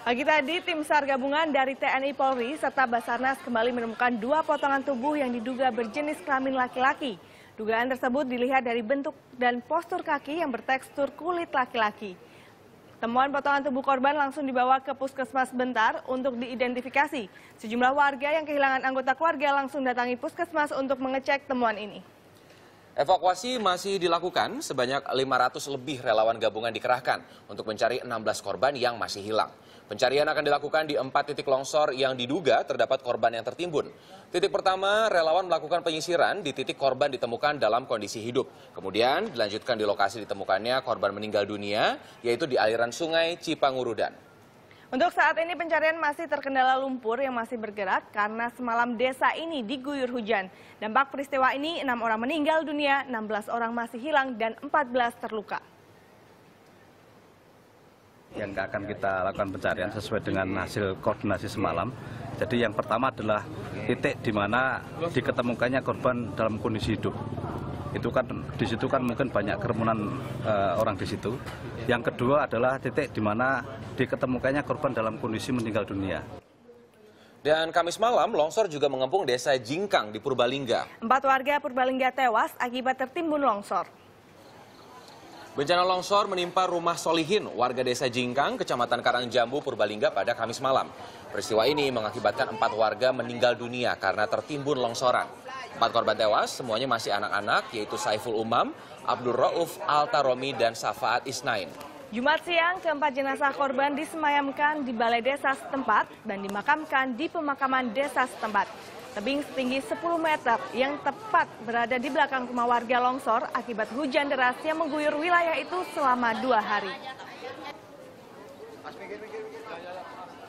Pagi tadi, tim SAR gabungan dari TNI Polri serta Basarnas kembali menemukan 2 potongan tubuh yang diduga berjenis kelamin laki-laki. Dugaan tersebut dilihat dari bentuk dan postur kaki yang bertekstur kulit laki-laki. Temuan potongan tubuh korban langsung dibawa ke Puskesmas Bentar untuk diidentifikasi. Sejumlah warga yang kehilangan anggota keluarga langsung datangi Puskesmas untuk mengecek temuan ini. Evakuasi masih dilakukan, sebanyak 500 lebih relawan gabungan dikerahkan untuk mencari 16 korban yang masih hilang. Pencarian akan dilakukan di 4 titik longsor yang diduga terdapat korban yang tertimbun. Titik pertama, relawan melakukan penyisiran di titik korban ditemukan dalam kondisi hidup. Kemudian dilanjutkan di lokasi ditemukannya korban meninggal dunia, yaitu di aliran sungai Cipangurudan. Untuk saat ini pencarian masih terkendala lumpur yang masih bergerak karena semalam desa ini diguyur hujan. Dampak peristiwa ini 6 orang meninggal dunia, 16 orang masih hilang dan 14 terluka. Yang akan kita lakukan pencarian sesuai dengan hasil koordinasi semalam. Jadi yang pertama adalah titik di mana diketemukannya korban dalam kondisi hidup. Itu kan di situ kan mungkin banyak kerumunan orang di situ. Yang kedua adalah titik di mana diketemukannya korban dalam kondisi meninggal dunia. Dan Kamis malam, longsor juga mengepung desa Jingkang di Purbalingga. 4 warga Purbalingga tewas akibat tertimbun longsor. Bencana longsor menimpa rumah Solihin, warga desa Jingkang, Kecamatan Karangjambu, Purbalingga pada Kamis malam. Peristiwa ini mengakibatkan 4 warga meninggal dunia karena tertimbun longsoran. 4 korban tewas, semuanya masih anak-anak, yaitu Saiful Umam, Abdul Rauf, Altaromi, dan Safaat Isnain. Jumat siang, keempat jenazah korban disemayamkan di balai desa setempat dan dimakamkan di pemakaman desa setempat. Tebing setinggi 10 meter yang tepat berada di belakang rumah warga longsor akibat hujan deras yang mengguyur wilayah itu selama 2 hari.